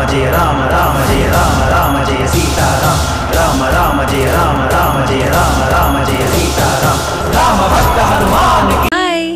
जय राम राम जय राम राम जय सीता राम राम राम जय राम राम जय राम राम जय सीता राम राम भक्त हनुमान की। हाय।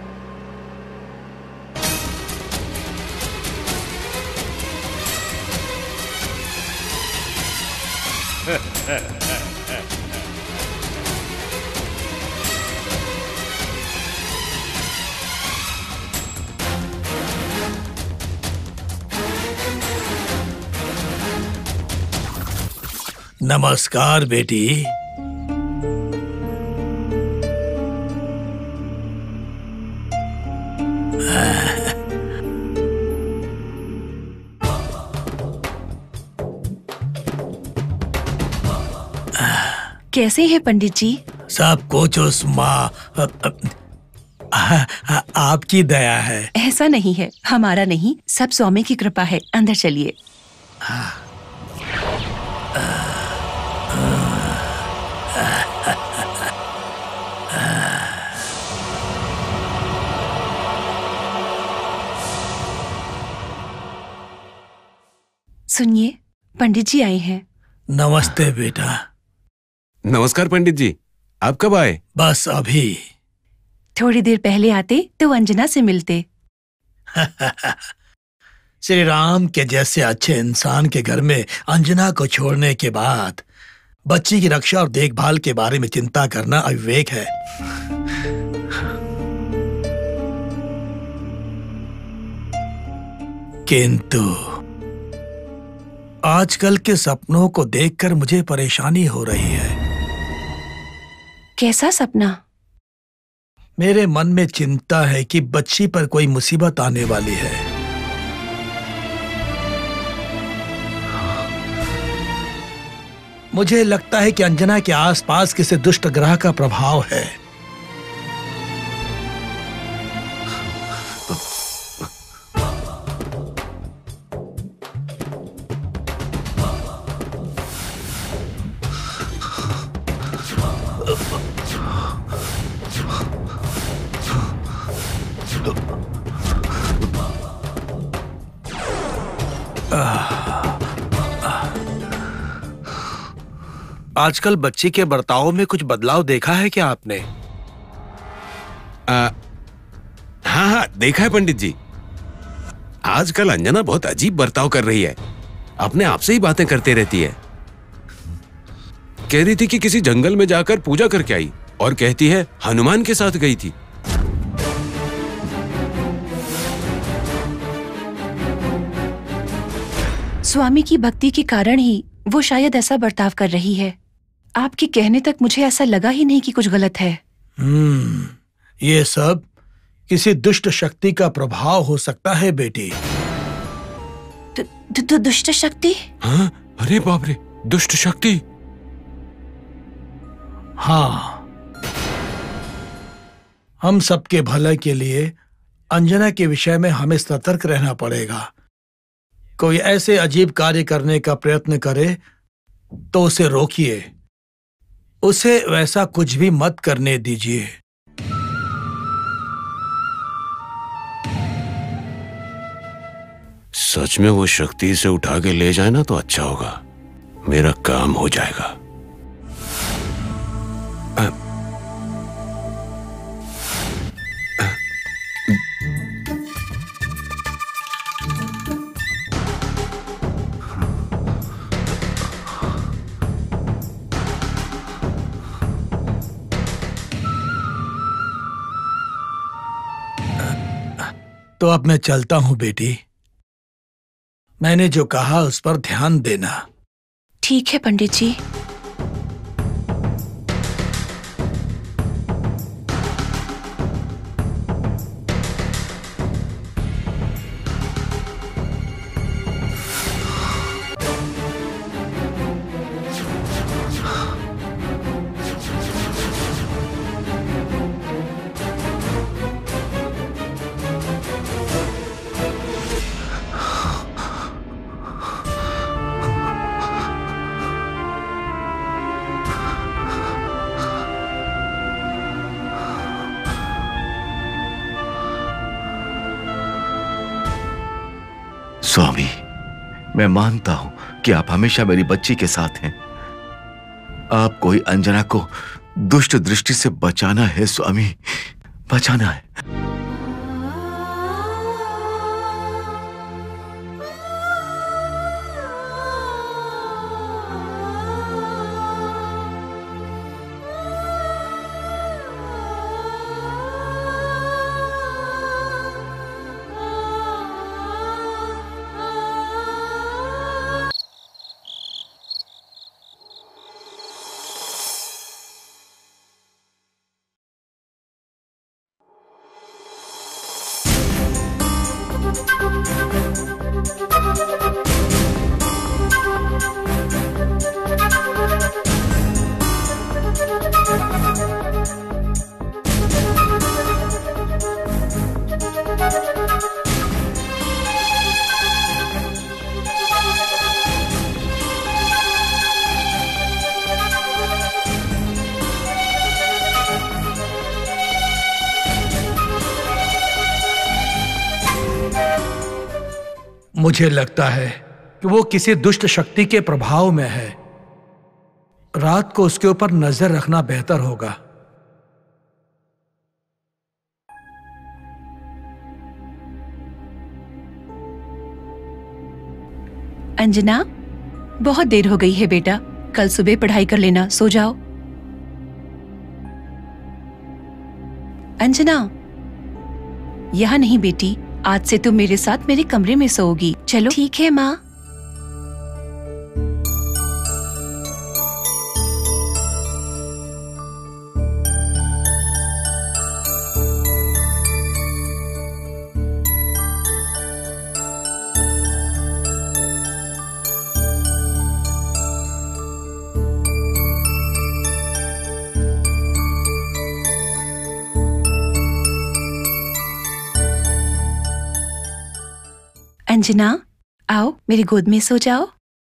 नमस्कार बेटी। कैसे हैं पंडित जी? सब कुछ उस माँ आपकी दया है। ऐसा नहीं है, हमारा नहीं, सब स्वामी की कृपा है। अंदर चलिए। सुनिए, पंडित जी आए हैं। नमस्ते बेटा। नमस्कार पंडित जी, आप कब आए? बस अभी। थोड़ी देर पहले आते तो अंजना से मिलते। श्री राम के जैसे अच्छे इंसान के घर में अंजना को छोड़ने के बाद बच्ची की रक्षा और देखभाल के बारे में चिंता करना अविवेक है। किंतु आजकल के सपनों को देखकर मुझे परेशानी हो रही है। कैसा सपना? मेरे मन में चिंता है कि बच्ची पर कोई मुसीबत आने वाली है। मुझे लगता है कि अंजना के आसपास किसी दुष्ट ग्रह का प्रभाव है। आजकल बच्ची के बर्ताव में कुछ बदलाव देखा है क्या आपने? हाँ, देखा है पंडित जी। आजकल अंजना बहुत अजीब बर्ताव कर रही है। अपने आप से ही बातें करते रहती है। कह रही थी कि किसी जंगल में जाकर पूजा करके आई और कहती है हनुमान के साथ गई थी। स्वामी की भक्ति के कारण ही वो शायद ऐसा बर्ताव कर रही है। आपके कहने तक मुझे ऐसा लगा ही नहीं कि कुछ गलत है। ये सब किसी दुष्ट शक्ति का प्रभाव हो सकता है बेटी। दुष्ट शक्ति? हाँ? अरे बाप रे, दुष्ट शक्ति? हाँ, हम सबके भले के लिए अंजना के विषय में हमें सतर्क रहना पड़ेगा। कोई ऐसे अजीब कार्य करने का प्रयत्न करे तो उसे रोकिए, उसे वैसा कुछ भी मत करने दीजिए। सच में वो शक्ति इसे उठा के ले जाए ना तो अच्छा होगा, मेरा काम हो जाएगा। तो अब मैं चलता हूं बेटी। मैंने जो कहा उस पर ध्यान देना। ठीक है पंडित जी। स्वामी, मैं मानता हूं कि आप हमेशा मेरी बच्ची के साथ हैं। आपको ही अंजना को दुष्ट दृष्टि से बचाना है स्वामी, बचाना है। मुझे लगता है कि वो किसी दुष्ट शक्ति के प्रभाव में है। रात को उसके ऊपर नजर रखना बेहतर होगा। अंजना, बहुत देर हो गई है बेटा, कल सुबह पढ़ाई कर लेना, सो जाओ। अंजना, यहाँ नहीं बेटी, आज से तुम मेरे साथ मेरे कमरे में सोओगी। चलो। ठीक है माँ। अंजना, आओ मेरी गोद में सो जाओ।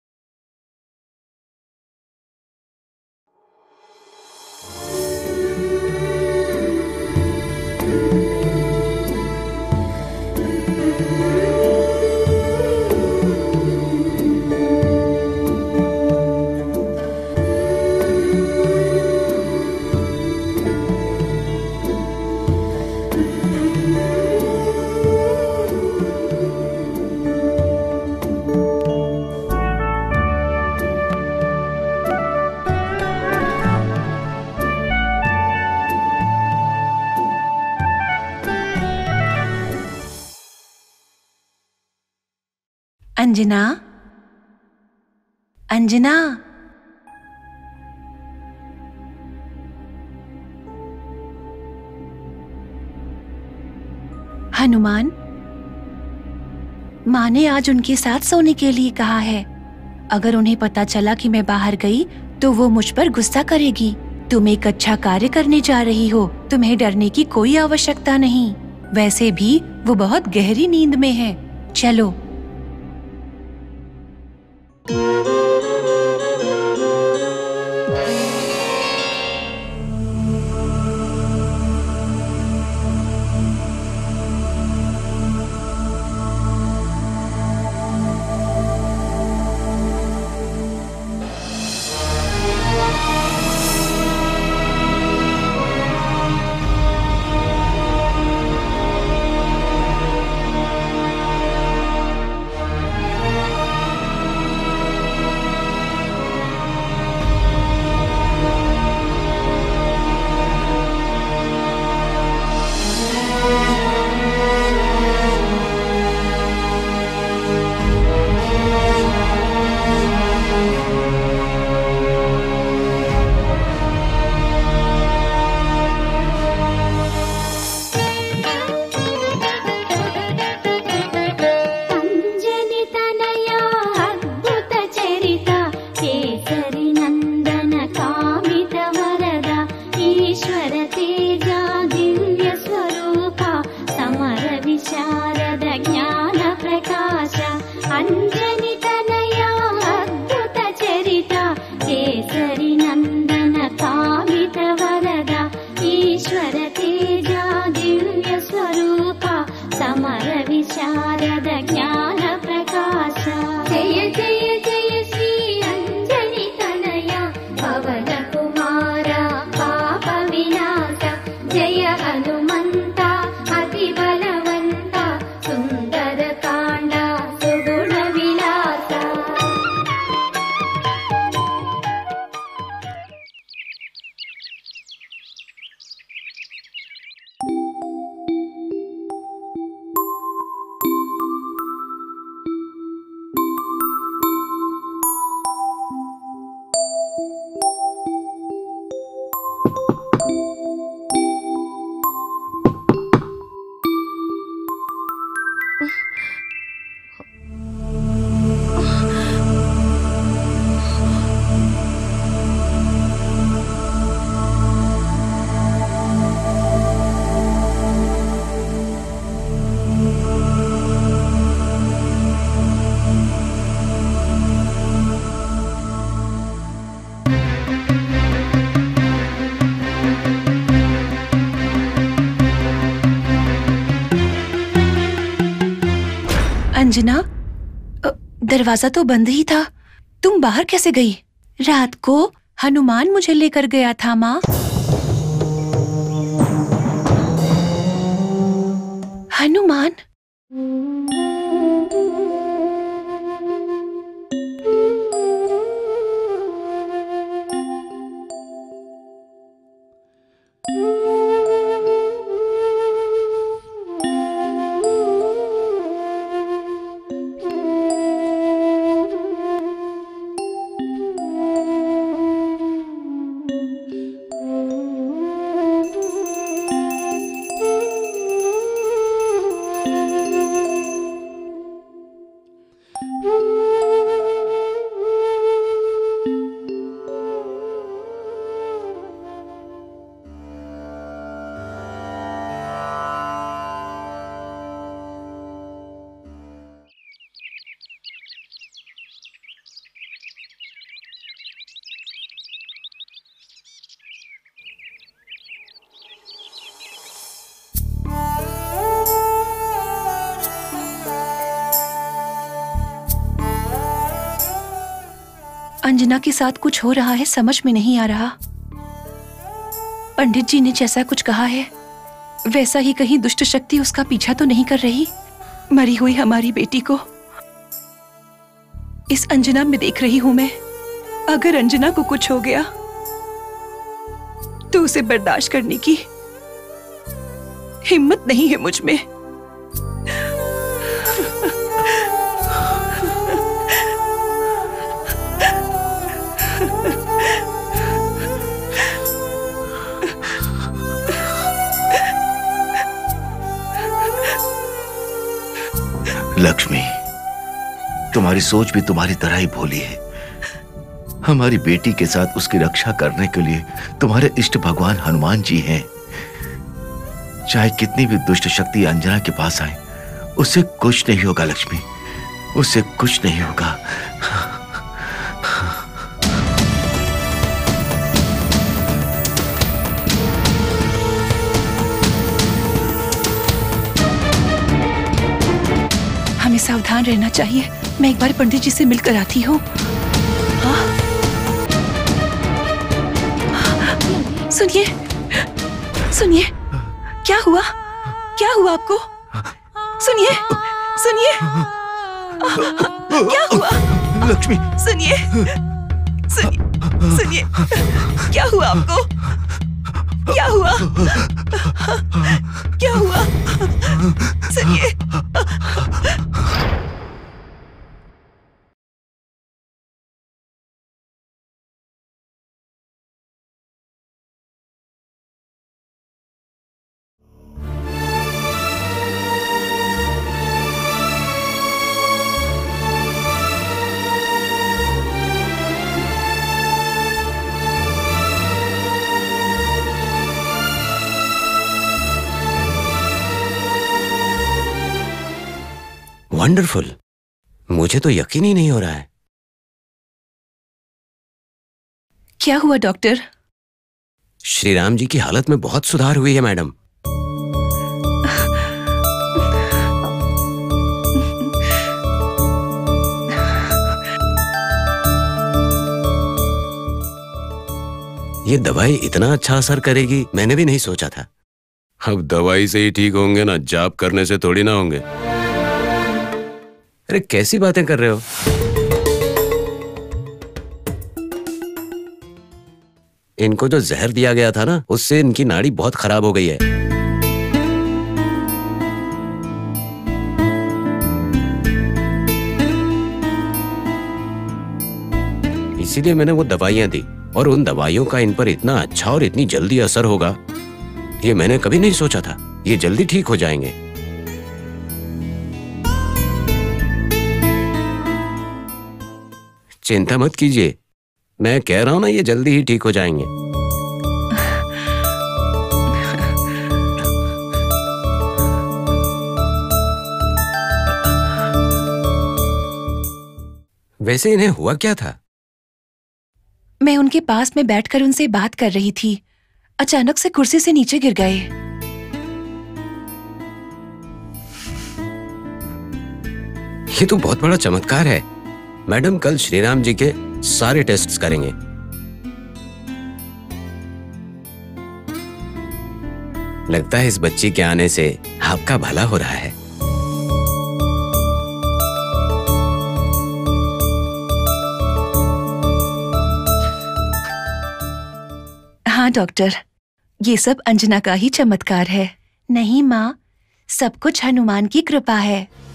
अंजना, अंजना, हनुमान, माँ ने आज उनके साथ सोने के लिए कहा है। अगर उन्हें पता चला कि मैं बाहर गई तो वो मुझ पर गुस्सा करेगी। तुम एक अच्छा कार्य करने जा रही हो, तुम्हें डरने की कोई आवश्यकता नहीं। वैसे भी वो बहुत गहरी नींद में है। चलो। शारद ज्ञान प्रकाश। अंजना, दरवाजा तो बंद ही था, तुम बाहर कैसे गई? रात को हनुमान मुझे लेकर गया था माँ। हनुमान? अंजना के साथ कुछ हो रहा है, समझ में नहीं आ रहा। पंडित जी ने जैसा कुछ कहा है वैसा ही कहीं दुष्ट शक्ति उसका पीछा तो नहीं कर रही? मरी हुई हमारी बेटी को इस अंजना में देख रही हूं मैं। अगर अंजना को कुछ हो गया तो उसे बर्दाश्त करने की हिम्मत नहीं है मुझ में। लक्ष्मी, तुम्हारी सोच भी तुम्हारी तरह ही भोली है। हमारी बेटी के साथ उसकी रक्षा करने के लिए तुम्हारे इष्ट भगवान हनुमान जी हैं। चाहे कितनी भी दुष्ट शक्ति अंजना के पास आए, उससे कुछ नहीं होगा लक्ष्मी, उससे कुछ नहीं होगा। हमें सावधान रहना चाहिए। मैं एक बार पंडित जी से मिलकर आती हूँ। सुनिए, सुनिए, क्या हुआ? क्या हुआ आपको? सुनिए, सुनिए, क्या हुआ? लक्ष्मी, सुनिए, सुनिए, सुनिए, क्या हुआ आपको? क्या हुआ? क्या हुआ? सुनिए। वंडरफुल, मुझे तो यकीन ही नहीं हो रहा है। क्या हुआ डॉक्टर? श्री राम जी की हालत में बहुत सुधार हुई है मैडम। ये दवाई इतना अच्छा असर करेगी मैंने भी नहीं सोचा था। अब दवाई से ही ठीक होंगे ना, जाप करने से थोड़ी ना होंगे। अरे कैसी बातें कर रहे हो? इनको जो जहर दिया गया था ना, उससे इनकी नाड़ी बहुत खराब हो गई है। इसीलिए मैंने वो दवाइयां दी, और उन दवाइयों का इन पर इतना अच्छा और इतनी जल्दी असर होगा ये मैंने कभी नहीं सोचा था। ये जल्दी ठीक हो जाएंगे। चिंता मत कीजिए, मैं कह रहा हूं ना, ये जल्दी ही ठीक हो जाएंगे। वैसे इन्हें हुआ क्या था? मैं उनके पास में बैठकर उनसे बात कर रही थी, अचानक से कुर्सी से नीचे गिर गए। ये तो बहुत बड़ा चमत्कार है। मैडम कल श्रीराम जी के सारे टेस्ट्स करेंगे। लगता है इस बच्ची के आने से आपका भला हो रहा है। हाँ डॉक्टर, ये सब अंजना का ही चमत्कार है। नहीं माँ, सब कुछ हनुमान की कृपा है।